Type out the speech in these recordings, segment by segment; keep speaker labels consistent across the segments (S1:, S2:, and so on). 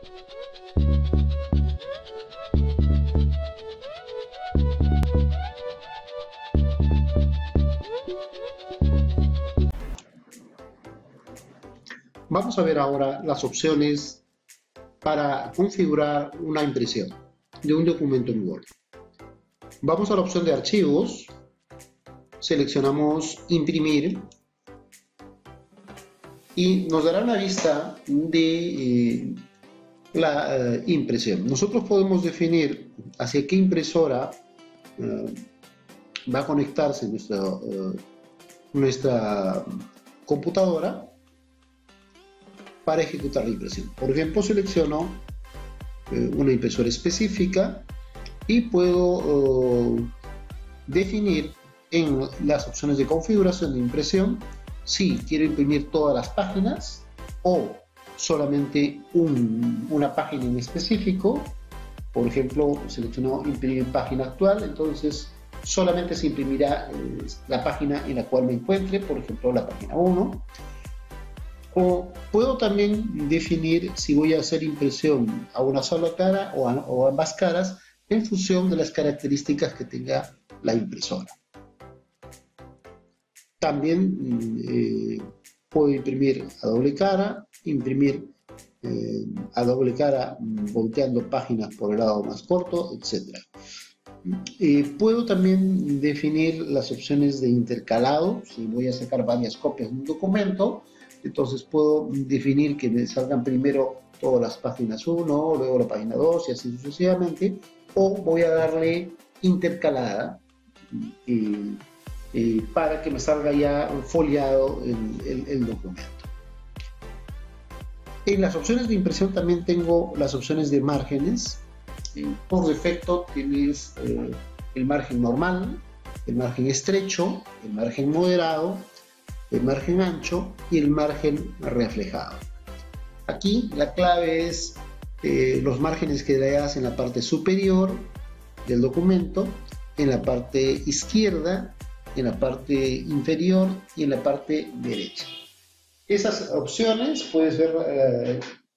S1: Vamos a ver ahora las opciones para configurar una impresión de un documento en Word. Vamos a la opción de archivos, seleccionamos imprimir y nos dará una vista de la impresión. Nosotros podemos definir hacia qué impresora va a conectarse nuestra computadora para ejecutar la impresión. Por ejemplo, selecciono una impresora específica y puedo definir en las opciones de configuración de impresión si quiero imprimir todas las páginas o solamente una página en específico. Por ejemplo, selecciono imprimir página actual, entonces solamente se imprimirá la página en la cual me encuentre, por ejemplo la página 1. O puedo también definir si voy a hacer impresión a una sola cara o a ambas caras en función de las características que tenga la impresora. También puedo imprimir a doble cara, imprimir a doble cara volteando páginas por el lado más corto, etc. Puedo también definir las opciones de intercalado. Si voy a sacar varias copias de un documento, entonces puedo definir que me salgan primero todas las páginas 1, luego la página 2 y así sucesivamente, o voy a darle intercalada para que me salga ya foliado el documento. En las opciones de impresión también tengo las opciones de márgenes. Por defecto tienes el margen normal, el margen estrecho, el margen moderado, el margen ancho y el margen reflejado. Aquí la clave es los márgenes que le das en la parte superior del documento, en la parte izquierda, en la parte inferior y en la parte derecha. Esas opciones puedes ver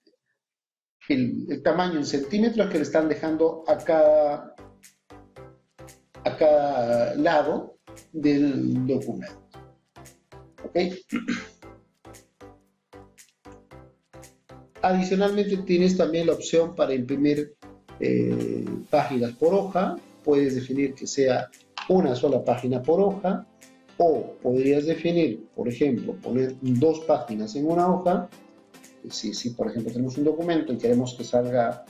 S1: el tamaño en centímetros que le están dejando a cada lado del documento. ¿Okay? Adicionalmente tienes también la opción para imprimir páginas por hoja. Puedes definir que sea una sola página por hoja, o podrías definir, por ejemplo, poner 2 páginas en una hoja. Si por ejemplo tenemos un documento y queremos que salga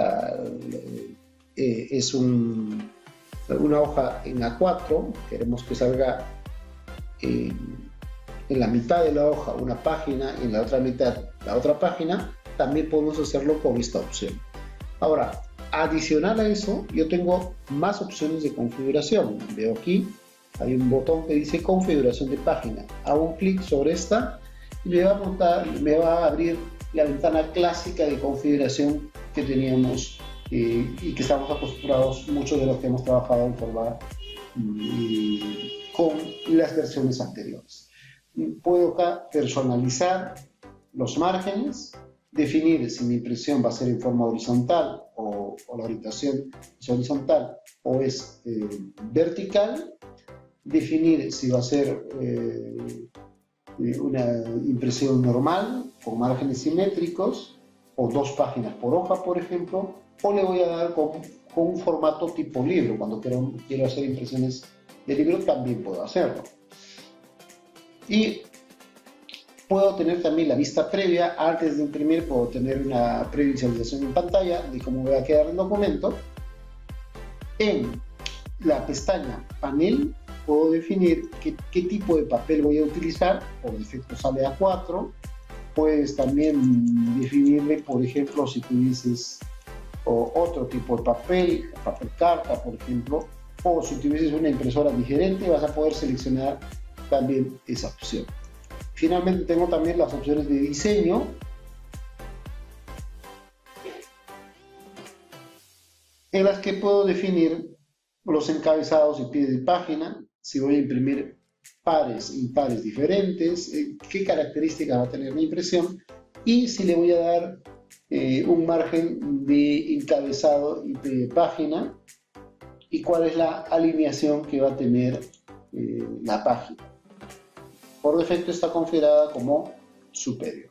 S1: una hoja en A4, queremos que salga en la mitad de la hoja una página, en la otra mitad la otra página, también podemos hacerlo con esta opción. Ahora, adicional a eso, yo tengo más opciones de configuración. Veo aquí, hay un botón que dice configuración de página. Hago un clic sobre esta y me va a abrir la ventana clásica de configuración que teníamos y que estamos acostumbrados muchos de los que hemos trabajado en forma con las versiones anteriores. Puedo acá personalizar los márgenes, definir si mi impresión va a ser en forma horizontal o la orientación es horizontal o es vertical, definir si va a ser una impresión normal con márgenes simétricos o 2 páginas por hoja, por ejemplo, o le voy a dar con un formato tipo libro. Cuando quiero hacer impresiones de libro también puedo hacerlo. Y puedo tener también la vista previa. Antes de imprimir puedo tener una previsualización en pantalla de cómo va a quedar el documento. En la pestaña panel puedo definir qué tipo de papel voy a utilizar. Por defecto sale A4. Puedes también definirle, por ejemplo, si tuvieses otro tipo de papel carta, por ejemplo, o si tuvieses una impresora diferente, vas a poder seleccionar también esa opción. Finalmente tengo también las opciones de diseño. En las que puedo definir los encabezados y pies de página, si voy a imprimir pares e impares diferentes, qué características va a tener la impresión y si le voy a dar un margen de encabezado y de página y cuál es la alineación que va a tener la página. Por defecto está configurada como superior.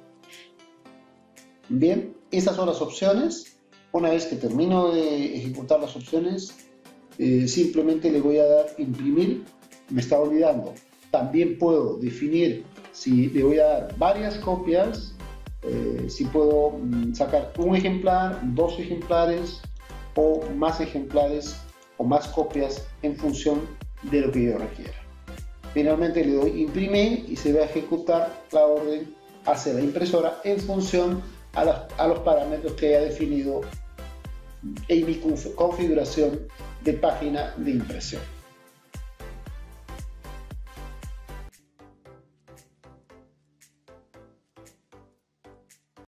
S1: Bien, estas son las opciones. Una vez que termino de ejecutar las opciones, simplemente le voy a dar imprimir. Me estaba olvidando. También puedo definir si le voy a dar varias copias, si puedo sacar un ejemplar, 2 ejemplares o más ejemplares o más copias en función de lo que yo requiera. Finalmente le doy imprimir y se va a ejecutar la orden hacia la impresora en función a los parámetros que haya definido en mi configuración de página de impresión.